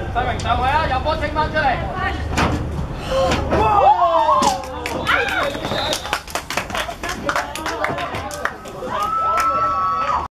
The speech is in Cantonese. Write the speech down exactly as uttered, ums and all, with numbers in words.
世榮上去啊！有波清翻出嚟。